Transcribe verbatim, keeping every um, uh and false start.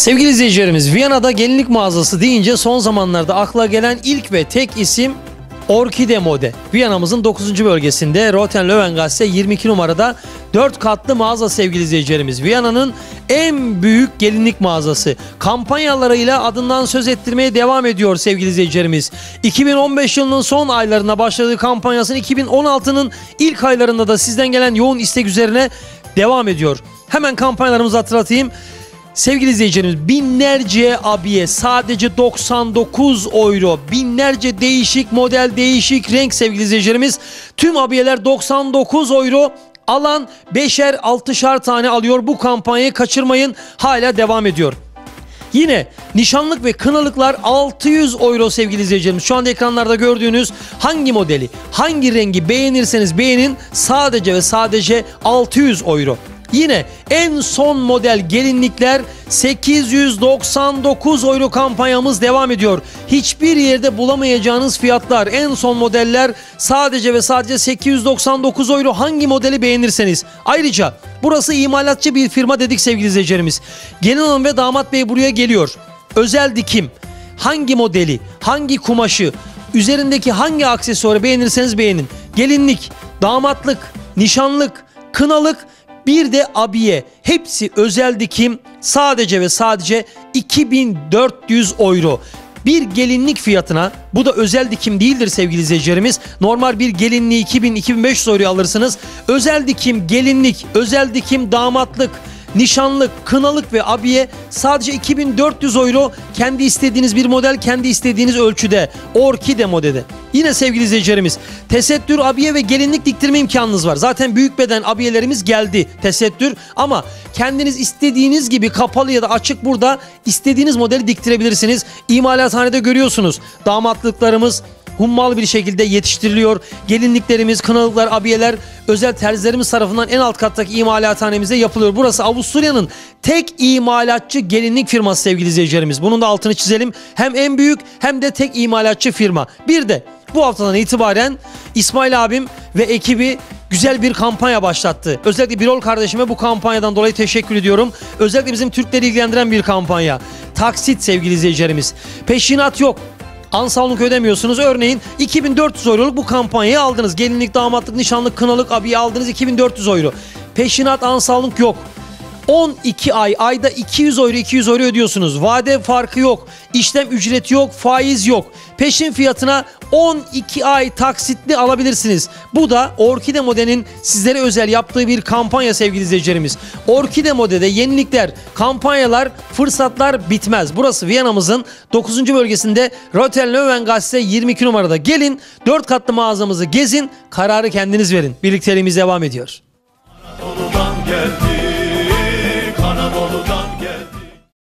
Sevgili izleyicilerimiz, Viyana'da gelinlik mağazası deyince son zamanlarda akla gelen ilk ve tek isim Orkide Mode. Viyana'mızın dokuzuncu bölgesinde Roten-Löwengasse yirmi iki numarada dört katlı mağaza sevgili izleyicilerimiz. Viyana'nın en büyük gelinlik mağazası. Kampanyalarıyla adından söz ettirmeye devam ediyor sevgili izleyicilerimiz. iki bin on beş yılının son aylarına başladığı kampanyasının iki bin on altının ilk aylarında da sizden gelen yoğun istek üzerine devam ediyor. Hemen kampanyalarımızı hatırlatayım. Sevgili izleyicilerimiz, binlerce abiye sadece doksan dokuz euro, binlerce değişik model, değişik renk sevgili izleyicilerimiz. Tüm abiyeler doksan dokuz euro, alan beşer altışar tane alıyor. Bu kampanyayı kaçırmayın, hala devam ediyor. Yine nişanlık ve kınalıklar altı yüz euro sevgili izleyicilerimiz. Şu anda ekranlarda gördüğünüz hangi modeli, hangi rengi beğenirseniz beğenin, sadece ve sadece altı yüz euro. Yine en son model gelinlikler sekiz yüz doksan dokuz euro kampanyamız devam ediyor. Hiçbir yerde bulamayacağınız fiyatlar, en son modeller sadece ve sadece sekiz yüz doksan dokuz euro, hangi modeli beğenirseniz. Ayrıca burası imalatçı bir firma dedik sevgili izleyicilerimiz. Gelin hanım ve damat bey buraya geliyor. Özel dikim, hangi modeli, hangi kumaşı, üzerindeki hangi aksesuarı beğenirseniz beğenin. Gelinlik, damatlık, nişanlık, kınalık, bir de abiye, hepsi özel dikim, sadece ve sadece iki bin dört yüz euro. Bir gelinlik fiyatına, bu da özel dikim değildir sevgili izleyicilerimiz. Normal bir gelinliği iki bin iki bin beş yüz euroya alırsınız. Özel dikim gelinlik, özel dikim damatlık, nişanlık, kınalık ve abiye sadece iki bin dört yüz euro. Kendi istediğiniz bir model, kendi istediğiniz ölçüde. Orkide Mode'de. Yine sevgili izleyicilerimiz, tesettür, abiye ve gelinlik diktirme imkanınız var. Zaten büyük beden abiyelerimiz geldi, tesettür, ama kendiniz istediğiniz gibi kapalı ya da açık burada istediğiniz modeli diktirebilirsiniz. İmalathanede görüyorsunuz, damatlıklarımız hummalı bir şekilde yetiştiriliyor. Gelinliklerimiz, kınalıklar, abiyeler özel terzilerimiz tarafından en alt kattaki imalathanemizde yapılıyor. Burası Avusturya'nın tek imalatçı gelinlik firması sevgili izleyicilerimiz. Bunun da altını çizelim. Hem en büyük hem de tek imalatçı firma. Bir de bu haftadan itibaren İsmail abim ve ekibi güzel bir kampanya başlattı. Özellikle Birol kardeşime bu kampanyadan dolayı teşekkür ediyorum. Özellikle bizim Türkleri ilgilendiren bir kampanya. Taksit sevgili izleyicilerimiz. Peşinat yok. Ansallık ödemiyorsunuz. Örneğin iki bin dört yüz euroluk bu kampanyayı aldınız. Gelinlik, damatlık, nişanlık, kınalık, abiye aldınız, iki bin dört yüz euro. Peşinat, ansallık yok. on iki ay, ayda iki yüz euro iki yüz euro ödüyorsunuz. Vade farkı yok. İşlem ücreti yok, faiz yok. Peşin fiyatına on iki ay taksitli alabilirsiniz. Bu da Orkide Mode'nin sizlere özel yaptığı bir kampanya sevgili izleyicilerimiz. Orkide Mode'de yenilikler, kampanyalar, fırsatlar bitmez. Burası Viyana'mızın dokuzuncu bölgesinde Roten-Löwengasse yirmi iki numarada. Gelin dört katlı mağazamızı gezin, kararı kendiniz verin. Birlikteliğimiz devam ediyor. Anadolu'dan geldi.